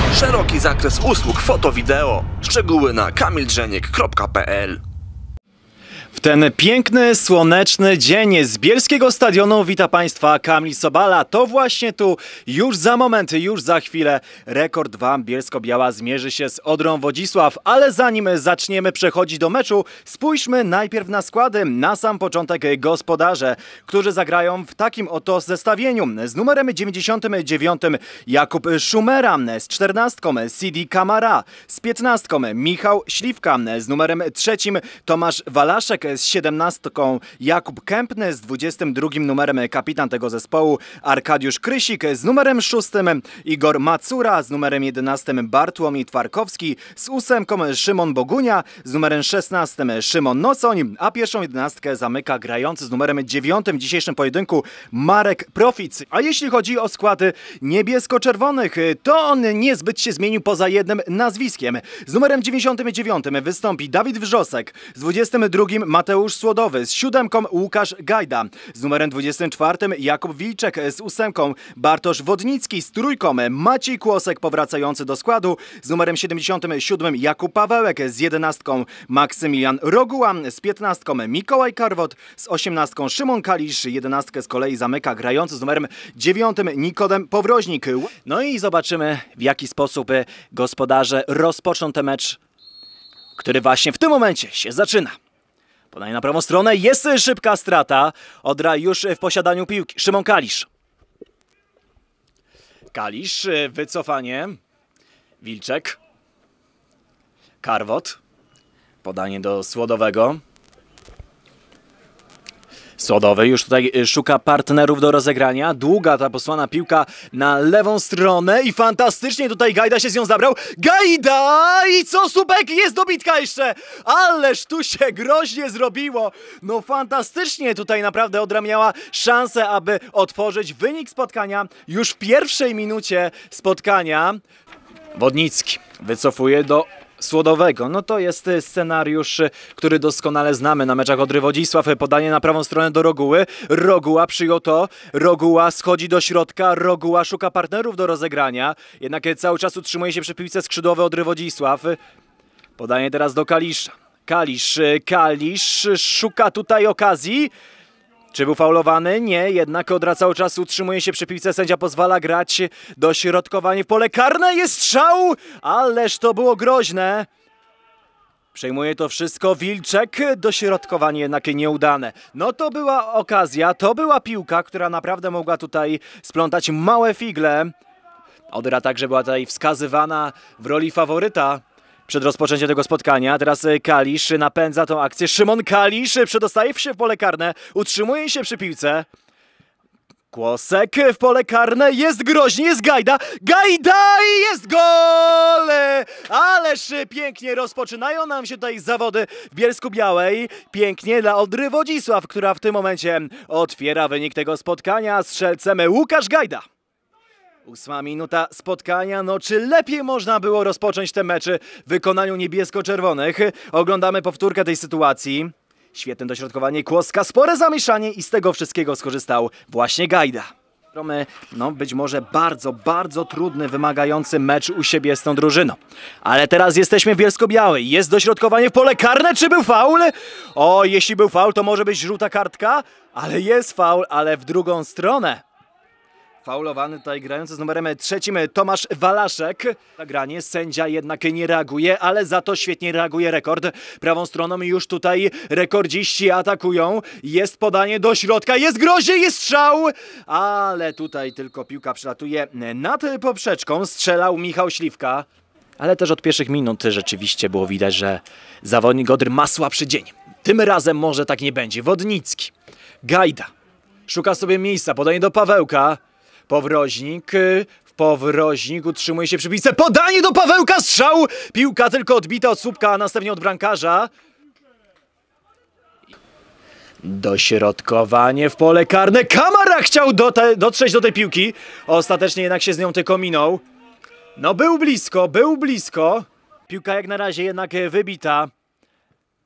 Szeroki zakres usług foto-wideo. Szczegóły na kamildrzeniek.pl. W ten piękny, słoneczny dzień z bielskiego stadionu wita Państwa Kamil Sobala. To właśnie tu, już za moment, już za chwilę Rekord 2 Bielsko-Biała zmierzy się z Odrą Wodzisław. Ale zanim zaczniemy przechodzić do meczu, spójrzmy najpierw na składy. Na sam początek gospodarze, którzy zagrają w takim oto zestawieniu. Z numerem 99 Jakub Szumera, z 14 Sidi Kamara, z 15 Michał Śliwka, z numerem 3 Tomasz Walaszek, z 17 Jakub Kępny, z 22 numerem kapitan tego zespołu Arkadiusz Krysik, z numerem 6 Igor Macura, z numerem 11 Bartłomiej Twarkowski, z 8 Szymon Bogunia, z numerem 16 Szymon Nocoń, a pierwszą 11 zamyka grający z numerem 9 w dzisiejszym pojedynku Marek Profic. A jeśli chodzi o składy niebiesko-czerwonych, to on niezbyt się zmienił poza jednym nazwiskiem. Z numerem 99 wystąpi Dawid Wrzosek, z 22 Mateusz Słodowy, z 7 Łukasz Gajda, z numerem 24 Jakub Wilczek, z 8 Bartosz Wodnicki, z 3 Maciej Kłosek powracający do składu, z numerem 77 Jakub Pawełek, z 11 Maksymilian Roguła, z 15 Mikołaj Karwot, z 18 Szymon Kalisz, 11 z kolei zamyka grający z numerem 9 Nikodem Powroźnik. No i zobaczymy, w jaki sposób gospodarze rozpoczną ten mecz, który właśnie w tym momencie się zaczyna. Podanie na prawą stronę, jest szybka strata. Odra już w posiadaniu piłki. Szymon Kalisz. Kalisz, wycofanie. Wilczek. Karwot. Podanie do Słodowego. Słodowy już tutaj szuka partnerów do rozegrania. Długa ta posłana piłka na lewą stronę i fantastycznie tutaj Gajda się z nią zabrał. Gajda! I co, słupek? Jest dobitka jeszcze! Ależ tu się groźnie zrobiło. No fantastycznie tutaj naprawdę Odra miała szansę, aby otworzyć wynik spotkania już w pierwszej minucie spotkania. Wodnicki wycofuje do Słodowego. No to jest scenariusz, który doskonale znamy na meczach Odry Wodzisław. Podanie na prawą stronę do Roguły. Roguła przyjął to. Roguła schodzi do środka. Roguła szuka partnerów do rozegrania. Jednak cały czas utrzymuje się przy piłce skrzydłowy Odry Wodzisław. Podanie teraz do Kalisza. Kalisz szuka tutaj okazji. Czy był faulowany? Nie, jednak Odra cały czas utrzymuje się przy piłce. Sędzia pozwala grać. Dośrodkowanie w pole karne. Jest strzał! Ależ to było groźne. Przejmuje to wszystko Wilczek. Dośrodkowanie jednak nieudane. No to była okazja, to była piłka, która naprawdę mogła tutaj splątać małe figle. Odra także była tutaj wskazywana w roli faworyta przed rozpoczęciem tego spotkania. Teraz Kalisz napędza tą akcję. Szymon Kalisz przedostaje się w pole karne. Utrzymuje się przy piłce. Kłosek w pole karne. Jest groźnie, jest Gajda. Gajda i jest gol! Ależ pięknie rozpoczynają nam się tutaj zawody w Bielsku-Białej. Pięknie dla Odry Wodzisław, która w tym momencie otwiera wynik tego spotkania. Strzelcem Łukasz Gajda. 8 minuta spotkania, no czy lepiej można było rozpocząć te mecze w wykonaniu niebiesko-czerwonych? Oglądamy powtórkę tej sytuacji. Świetne dośrodkowanie Kłoska, spore zamieszanie i z tego wszystkiego skorzystał właśnie Gajda. No być może bardzo trudny, wymagający mecz u siebie z tą drużyną. Ale teraz jesteśmy w Bielsko-Białej. Jest dośrodkowanie w pole karne. Czy był faul? O, jeśli był faul, to może być żółta kartka. Ale jest faul, ale w drugą stronę. Faulowany tutaj grający z numerem 3 Tomasz Walaszek. Zagranie, sędzia jednak nie reaguje, ale za to świetnie reaguje Rekord. Prawą stroną już tutaj rekordziści atakują. Jest podanie do środka, jest groźnie, jest strzał! Ale tutaj tylko piłka przelatuje nad poprzeczką. Strzelał Michał Śliwka. Ale też od pierwszych minut rzeczywiście było widać, że zawodnik Odry ma słabszy dzień. Tym razem może tak nie będzie. Wodnicki. Gajda. Szuka sobie miejsca, podanie do Pawełka. Powroźnik utrzymuje się przy piłce. Podanie do Pawełka, strzał! Piłka tylko odbita od słupka, a następnie od bramkarza. Dośrodkowanie w pole karne. Kamara chciał dotrzeć do tej piłki. Ostatecznie jednak się z nią tylko minął. No był blisko. Piłka jak na razie jednak wybita.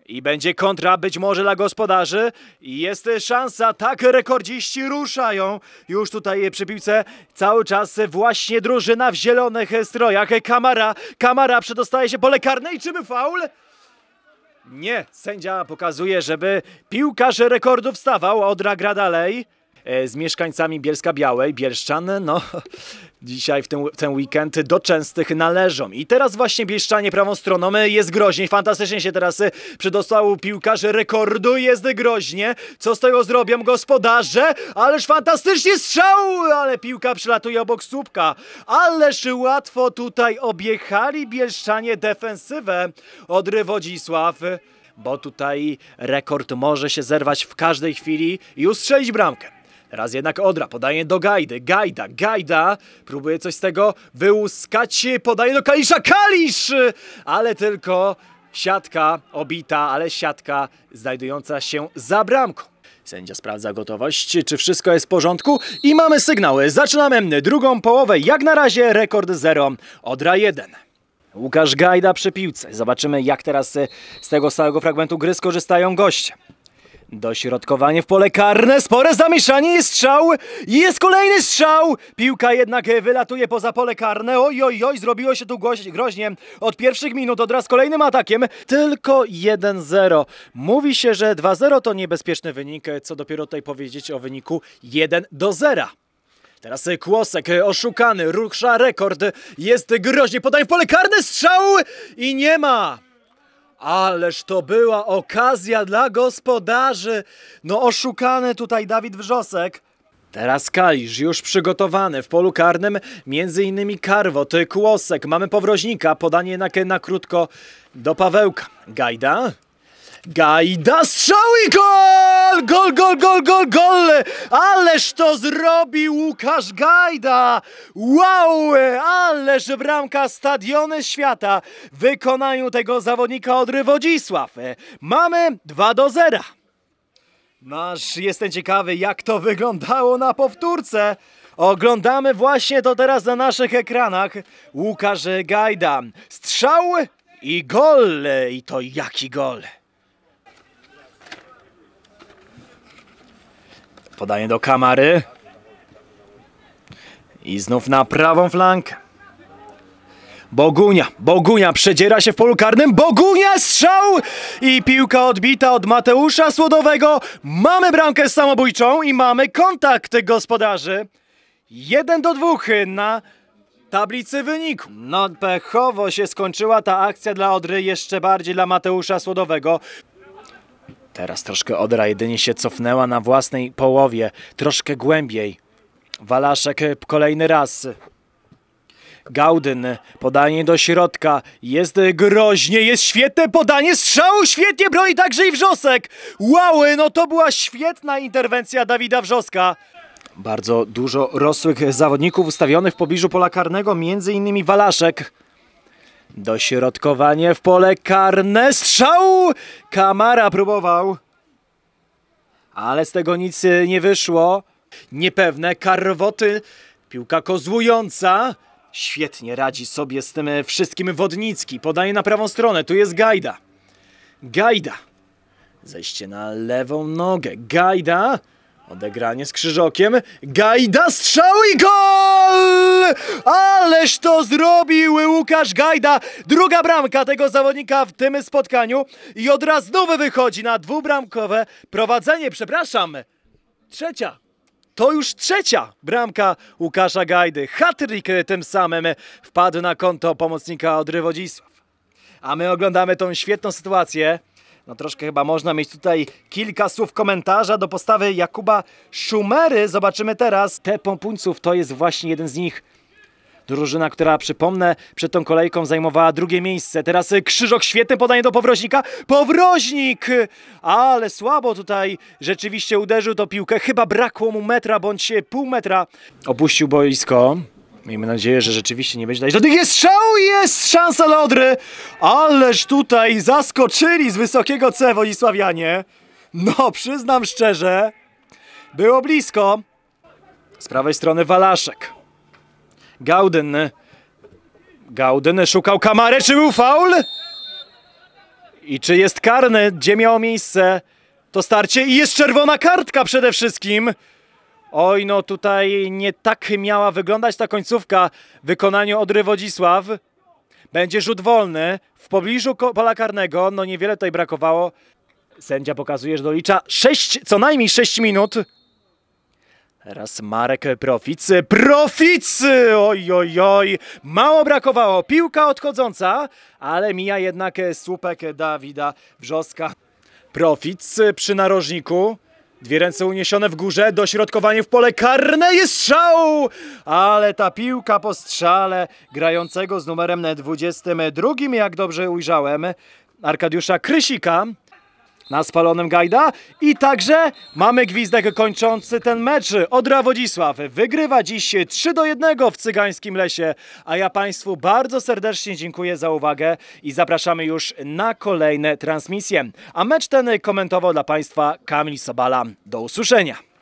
I będzie kontra być może dla gospodarzy. I jest szansa, tak rekordziści ruszają. Już tutaj przy piłce cały czas właśnie drużyna w zielonych strojach. Kamara przedostaje się pole karne i czy by faul? Nie, sędzia pokazuje, żeby piłkarz rekordu wstawał. Odra gra dalej z mieszkańcami Bielska-Białej, Bielszczan, no dzisiaj w ten weekend do częstych należą. I teraz właśnie bielszczanie prawą stroną, jest groźnie, fantastycznie się teraz przedostał piłkarz rekordu, jest groźnie. Co z tego zrobią gospodarze? Ależ fantastycznie strzał, ale piłka przelatuje obok słupka. Ależ łatwo tutaj objechali bielszczanie defensywę Odry Wodzisław. Bo tutaj rekord może się zerwać w każdej chwili i ustrzelić bramkę. Teraz jednak Odra podaje do Gajdy. Gajda próbuje coś z tego wyłuskać. Podaje do Kalisza. Kalisz! Ale tylko siatka obita, ale siatka znajdująca się za bramką. Sędzia sprawdza gotowość, czy wszystko jest w porządku. I mamy sygnały. Zaczynamy drugą połowę. Jak na razie rekord 0. Odra 1. Łukasz Gajda przy piłce. Zobaczymy, jak teraz z tego całego fragmentu gry skorzystają goście. Dośrodkowanie w pole karne, spore zamieszanie, jest strzał, jest kolejny strzał! Piłka jednak wylatuje poza pole karne, oj, zrobiło się tu groźnie od pierwszych minut, Odra z kolejnym atakiem, tylko 1-0. Mówi się, że 2-0 to niebezpieczny wynik, co dopiero tutaj powiedzieć o wyniku 1-0. Teraz Kłosek oszukany, rusza rekord, jest groźnie, podaje w pole karne, strzał i nie ma! Ależ to była okazja dla gospodarzy. No oszukany tutaj Dawid Wrzosek. Teraz Kalisz już przygotowany w polu karnym. Między innymi Karwot, Kłosek. Mamy Powroźnika. Podanie jednak na krótko do Pawełka. Gajda, strzał i gol! Gol! Ależ to zrobił Łukasz Gajda! Wow! Ależ bramka Stadiony Świata w wykonaniu tego zawodnika Odry Wodzisław. Mamy 2-0. Jestem ciekawy, jak to wyglądało na powtórce. Oglądamy właśnie to teraz na naszych ekranach. Łukasz Gajda. Strzał i gol! I to jaki gol! Podanie do Kamary. I znów na prawą flankę. Bogunia przedziera się w polu karnym. Bogunia, strzał! I piłka odbita od Mateusza Słodowego. Mamy bramkę samobójczą i mamy kontakt gospodarzy. 1-2 na tablicy wyniku. No pechowo się skończyła ta akcja dla Odry, jeszcze bardziej dla Mateusza Słodowego. Teraz troszkę Odra jedynie się cofnęła na własnej połowie. Troszkę głębiej. Walaszek kolejny raz. Gaudyn, podanie do środka. Jest groźnie, jest świetne podanie. Strzał, świetnie broni także i Wrzosek. Wow, no to była świetna interwencja Dawida Wrzoska. Bardzo dużo rosłych zawodników ustawionych w pobliżu pola karnego. Między innymi Walaszek. Dośrodkowanie w pole karne. Strzał! Kamara próbował. Ale z tego nic nie wyszło. Niepewne Karwoty. Piłka kozłująca. Świetnie radzi sobie z tym wszystkim Wodnicki. Podaje na prawą stronę. Tu jest Gajda. Zejście na lewą nogę. Gajda. Odegranie z Krzyżokiem. Gajda, strzał i gol! Ależ to zrobił Łukasz Gajda. Druga bramka tego zawodnika w tym spotkaniu. I od razu znowu wychodzi na dwubramkowe prowadzenie. Trzecia. To już trzecia bramka Łukasza Gajdy. Hat-trick tym samym wpadł na konto pomocnika Odry Wodzisław. A my oglądamy tą świetną sytuację. No troszkę chyba można mieć tutaj kilka słów komentarza do postawy Jakuba Szumery. Zobaczymy teraz. Te Pompuńców to jest właśnie jeden z nich. Drużyna, która, przypomnę, przed tą kolejką zajmowała drugie miejsce. Teraz Krzyżok, świetne podanie do Powroźnika. Powroźnik! Ale słabo tutaj rzeczywiście uderzył to piłkę. Chyba brakło mu metra bądź pół metra. Opuścił boisko. Miejmy nadzieję, że rzeczywiście nie będzie dać żadnych. Jest strzał! Jest szansa dla Odry! Ależ tutaj zaskoczyli z wysokiego C Wodzisławianie. No, przyznam szczerze, było blisko. Z prawej strony Walaszek. Gaudyn szukał Kamarę, czy był faul? I czy jest karny? Gdzie miało miejsce to starcie? I jest czerwona kartka przede wszystkim. Oj, no tutaj nie tak miała wyglądać ta końcówka w wykonaniu Odry Wodzisław. Będzie rzut wolny w pobliżu pola karnego. No niewiele tutaj brakowało. Sędzia pokazuje, że dolicza co najmniej 6 minut. Teraz Marek Profic. Profic! Oj, oj, oj. Mało brakowało. Piłka odchodząca, ale mija jednak słupek Dawida Wrzoska. Profic przy narożniku. Dwie ręce uniesione w górze. Dośrodkowanie w pole karne. Jest strzał! Ale ta piłka po strzale grającego z numerem 22, jak dobrze ujrzałem, Arkadiusza Krysika. Na spalonym Gajda i także mamy gwizdek kończący ten mecz. Odra Wodzisław wygrywa dziś 3-1 w Cygańskim Lesie, a ja Państwu bardzo serdecznie dziękuję za uwagę i zapraszamy już na kolejne transmisje. A mecz ten komentował dla Państwa Kamil Sobala. Do usłyszenia.